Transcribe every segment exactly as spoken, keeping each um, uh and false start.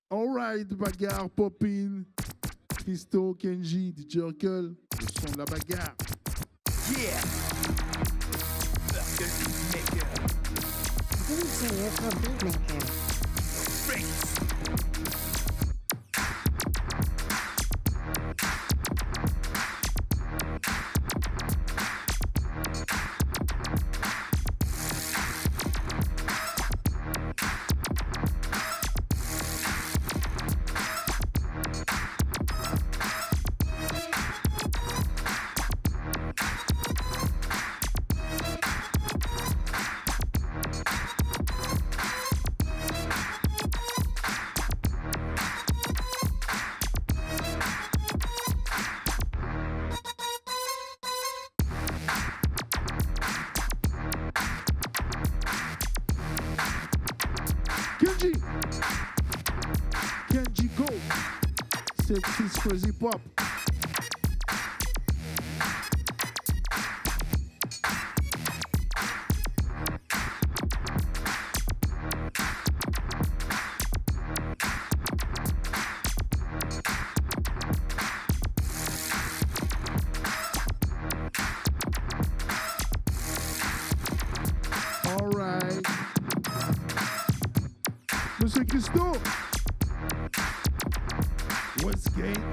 Alright, bagarre, Popin, Creesto, Kenji, D J Urkel, le son de la bagarre. Yeah! Urkel Beatmaker. D J Urkel Beatmaker. Freaks. Kenji! Kenji Go! C'est Crazy Pop. All right. Monsieur Creesto, what's game?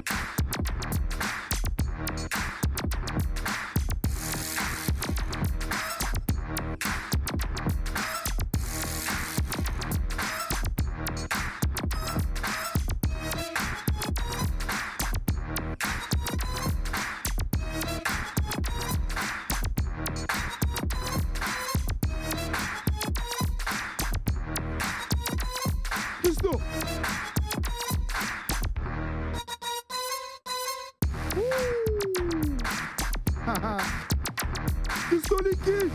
Creesto. Haha. Creesto liquide.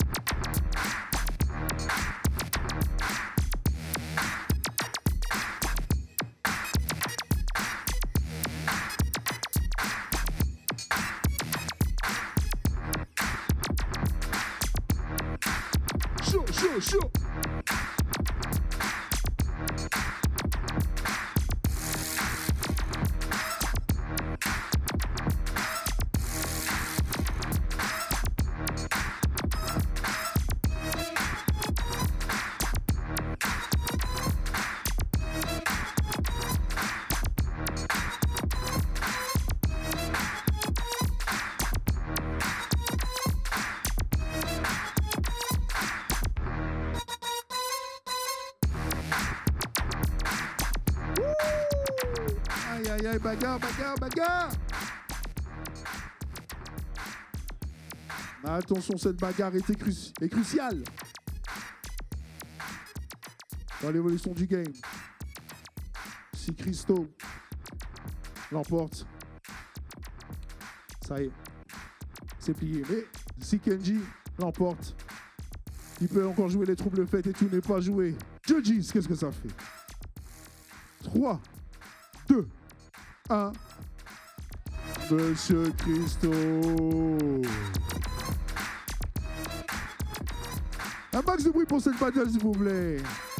Chaud, chaud, chaud. Aïe, aïe, aïe, bagarre, bagarre, bagarre. Mais attention, cette bagarre était cru est cruciale dans l'évolution du game. Si Creesto l'emporte, ça y est, c'est plié. Mais si Kenji l'emporte, il peut encore jouer les troubles faites et tout n'est pas joué. Judges, qu'est-ce que ça fait? trois, deux, un. Monsieur Creesto. Un max de bruit pour cette battle, s'il vous plaît.